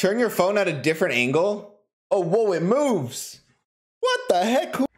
Turn your phone at a different angle. Oh, whoa, it moves. What the heck?